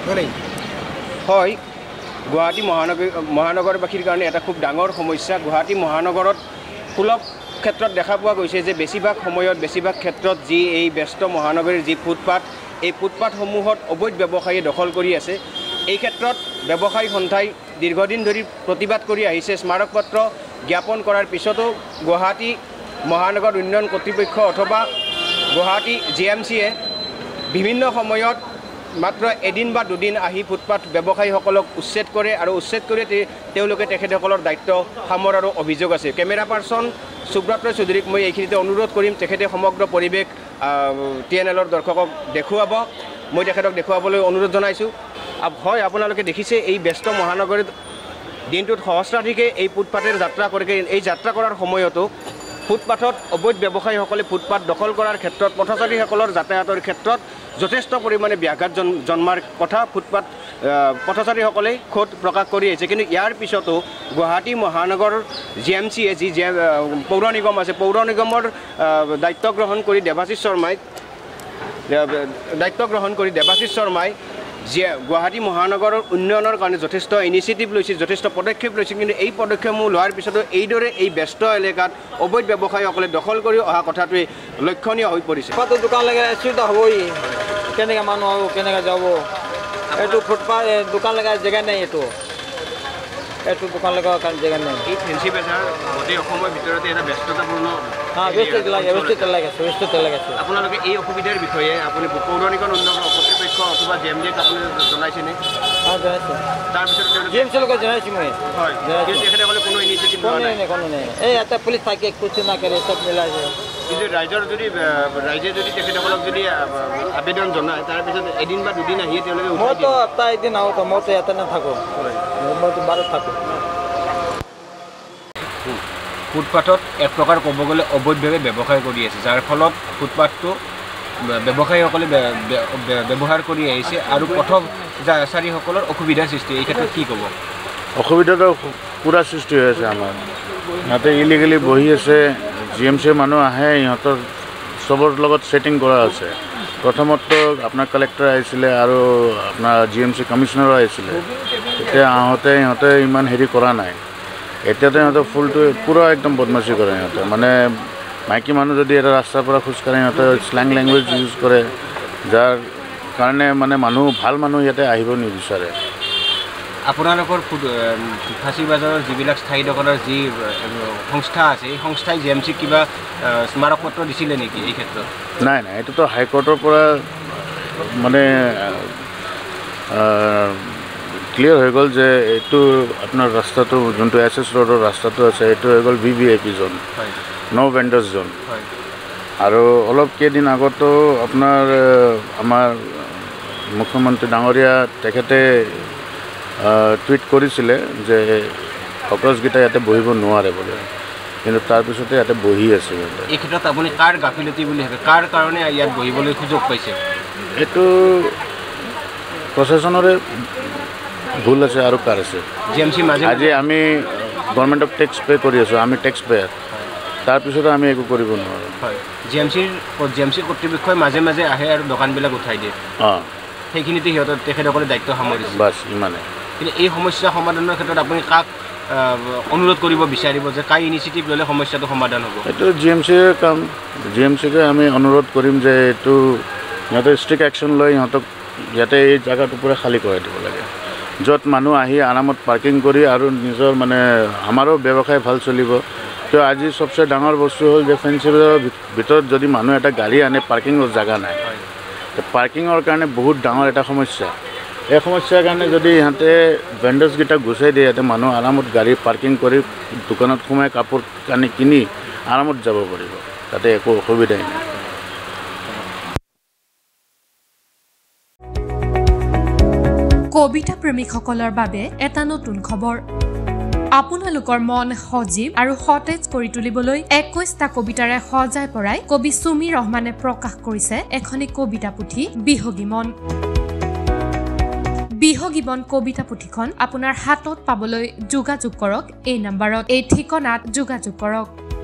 হয় গুৱাহাটী মহানগৰবাসীৰ কাৰণে এটা খুব ডাঙৰ সমস্যা গুৱাহাটী মহানগৰত সুলভ ক্ষেত্ৰত দেখা পোৱা গৈছে যে বেছিভাগ সময়ত বেছিভাগ ক্ষেত্ৰত যি এই ব্যস্ত মহানগৰীৰ যি ফুটপাথ এই ফুটপাথসমূহত অবৈধ ব্যৱসায়ী দখল কৰি আছে এই ক্ষেত্ৰত ব্যৱসায়ী সন্থাই দীৰ্ঘদিন ধৰি প্ৰতিবাদ কৰি আহিছে স্মাৰকপত্ৰ জ্ঞাপন কৰাৰ পিছতো গুৱাহাটী মহানগৰ উন্নয়ন কৰ্তৃপক্ষ অথবা গুৱাহাটী জিএমচিয়ে বিভিন্ন সময়ত মাত্ৰ এদিন বা দুদিন আহি ফুটপাথ ব্যৱসায়ীসকলক উচ্ছেদ কৰে আৰু উচ্ছেদ কৰি তেওঁলোকে তেখেতসকলৰ দায়িত্ব সামৰাৰো অভিযোগ আছে কেমেৰা পাৰ্চন সুব্ৰত চৌধুৰীক মই এইখিনিতে অনুৰোধ কৰিম তেখেতে সমগ্ৰ পৰিৱেশ TNLৰ দৰ্শকক দেখুৱাব মই তেখেতক দেখুৱাবলৈ অনুৰোধ জনাইছোঁ হয় আপোনালোকে দেখিছে এই ব্যস্ত মহানগৰীত দিনটোত সহস্ৰাধিকে এই ফুটপাথেৰ যাত্ৰা কৰে এই যাত্ৰা কৰাৰ সময়তো ফুটপাথত অবৈধ ব্যৱসায়ীসকলে ফুটপাথ দখল কৰাৰ ক্ষেত্ৰত পথচাৰীসকলৰ যাতায়াতৰ ক্ষেত্ৰত যথেষ্ট পৰিমাণে ব্যাঘাত জন্মাৰ কথা ফুটপাথ পথচাৰীসকলে খোদ প্ৰকাশ কৰি আহিছে কিন্তু ইয়াৰ পিছতো গুৱাহাটী মহানগৰ জিএমচিয়ে যি পৌৰ নিগম আছে পৌৰ নিগমৰ দায়িত্ব গ্ৰহণ কৰি দেৱাশিষ শৰ্মাই গুৱাহাটী মহানগৰৰ উন্নয়নৰ কাৰণে যথেষ্ট ইনিচিয়েটিভ লৈছে যথেষ্ট পদক্ষেপ লৈছে কিন্তু এই পদক্ষেপসমূহ লোৱাৰ পিছতো এইদৰে এই ব্যস্ত এলেকাত অবৈধ ব্যৱসায়ীসকলে দখল কৰি অহা কথাটোৱে লক্ষণীয় হৈ পৰিছে দোকান লাগে অসুবিধা হ'বই কেনেকৈ মানুহ হ'ব কেনেকৈ যাব এইটো ফুটপাথ দোকান লগা জেগা নাই এইটো দোকান লগাৰ কাৰণে জেগা নাই এই ফেঞ্চি বজাৰ গোটেই অসমৰ ভিতৰতে এটা ব্যস্ততাপূৰ্ণ ব্যস্ত লাগে আপোনালোকে এই অসুবিধাৰ বিষয়ে আপুনি পৌৰ নিগম উন্নয়ন কৰ্তৃপক্ষ অথবা জিএমডিক আপুনি জনাইছেনে তাৰপিছত জিএমচিৰ লগত জনাইছোঁ মই হয় তেখেতসকলে কোনো ইনিচিয়েটিভ কোনো নাই এই এটা পুলিচ থাকে কিছু নকৰে চব মিলাইছে কিন্তু ৰাইজে যদি তেখেতসকলক যদি আবেদন জনায় তাৰপিছত এদিন বা দুদিন আহিয়ে তেওঁলোকে মইতো এটা এদিন আহোঁ মইতো ইয়াতে নাথাকোঁ মইতো বাৰত থাকোঁ ফুটপাথত এক প্ৰকাৰ ক'ব গ'লে অবৈধভাৱে ব্যৱসায় কৰি আছে যাৰ ফলত ফুটপাথটো ব্যৱসায়ীসকলে ব্যৱহাৰ কৰি আহিছে আৰু পথচাৰীসকলৰ অসুবিধাৰ সৃষ্টি এই ক্ষেত্ৰত কি ক'ব অসুবিধাটো পূৰা সৃষ্টি হৈ আছে আমাৰ ইয়াতে ইলিগেলি বহি আছে জিএমচি মানুহ আহে ইহঁতৰ চবৰ লগত ছেটিং কৰা আছে প্ৰথমতো আপোনাৰ কালেক্টৰ আহিছিলে আৰু আপোনাৰ জিএমচি কমিশ্যনাৰো আহিছিলে তেতিয়া ইহঁতে ইমান হেৰি কৰা নাই এতিয়াতো ইহঁতৰ ফুলটো পূৰা একদম বদমাচি কৰে ইহঁতে মানে মাইকী মানুহ যদি এটা ৰাস্তাৰ পৰা খোজকাঢ়ে ইহঁতে স্লেং লেংগুৱেজ ইউজ কৰে যাৰ কাৰণে মানে ভাল মানুহ ইয়াতে আহিব নিবিচাৰে আপোনালোকৰ ফাঁচী বাজাৰৰ যিবিলাক স্থায়ী দোকানৰ যি সংস্থা আছে এই সংস্থাই জিএমচিক কিবা স্মাৰকপত্ৰ দিছিলে নেকি এই ক্ষেত্ৰত নাই এইটোতো হাইকোৰ্টৰ পৰা মানে ক্লিয়াৰ হৈ গ'ল যে এইটো আপোনাৰ ৰাস্তাটো যোনটো SS ৰোডৰ ৰাস্তাটো আছে এইটো হৈ গ'ল VVIP জোন ন' ভেণ্ডাৰ্ছ জোন আৰু অলপ কেইদিন আগতো আপোনাৰ আমাৰ মুখ্যমন্ত্ৰী ডাঙৰীয়া তেখেতে টুইট কৰিছিলে যে অগ্ৰজকেইটা ইয়াতে বহিব নোৱাৰে বোলে কিন্তু তাৰপিছতে ইয়াতে বহি আছে এই ক্ষেত্ৰত আপুনি কাৰ গাফিলতি বুলি ভাবে কাৰ কাৰণে ইয়াত বহিবলৈ সুযোগ পাইছে এইটো প্ৰশাসনৰে ভুল আছে আৰু কাৰ আছে জিএমচি আজি আমি গভৰ্ণমেণ্টক টেক্স পে' কৰি আছোঁ আমি টেক্স পেয়াৰ তাৰপিছতো আমি একো কৰিব নোৱাৰোঁ হয় জিএমচি কৰ্তৃপক্ষই মাজে মাজে আহে আৰু দোকানবিলাক উঠাই দিয়ে সেইখিনিতে তেখেতসকলে দায়িত্ব সামৰিছে বাছ ইমানে কিন্তু এই সমস্যা সমাধানৰ ক্ষেত্ৰত আপুনি কাক অনুৰোধ কৰিব বিচাৰিব যে কাই ইনিচিয়েটিভ ল'লে সমস্যাটো সমাধান হ'ব এইটো জিএমচিৰ কাম জিএমচিকে আমি অনুৰোধ কৰিম যে এইটো সিহঁতে ষ্ট্ৰিক্ট একশ্যন লৈ সিহঁতক ইয়াতে এই জেগাটো পূৰা খালী কৰাই দিব লাগে য'ত মানুহ আহি আৰামত পাৰ্কিং কৰি আৰু নিজৰ মানে আমাৰো ব্যৱসায় ভাল চলিব তো আজি সবচে ডাঙৰ বস্তু হ'ল যে ফেঞ্চি বজাৰৰ ভিতৰত যদি মানুহ এটা গাড়ী আনে পাৰ্কিঙৰ জেগা নাই পাৰ্কিঙৰ কাৰণে বহুত ডাঙৰ এটা সমস্যা এই সমস্যাৰ কাৰণে যদি ইহঁতে ভেণ্ডাৰ্ছকেইটা গুচাই দিয়ে ইয়াতে মানুহ আৰামত গাড়ী পাৰ্কিং কৰি দোকানত সোমাই কাপোৰ কানি কিনি আৰামত যাব পাৰিব তাতে একো অসুবিধাই নাই কবিতা প্ৰেমিকসকলৰ বাবে এটা নতুন খবৰ আপোনালোকৰ মন সজীৱ আৰু সতেজ কৰি তুলিবলৈ 21টা কবিতাৰে সজাই পৰাই কবি সুমি ৰহমানে প্ৰকাশ কৰিছে এখনি কবিতা পুথি বিহগীমন বিহগীমন কবিতা পুথিখন আপোনাৰ হাতত পাবলৈ যোগাযোগ কৰক এই নম্বৰত এই ঠিকনাত যোগাযোগ কৰক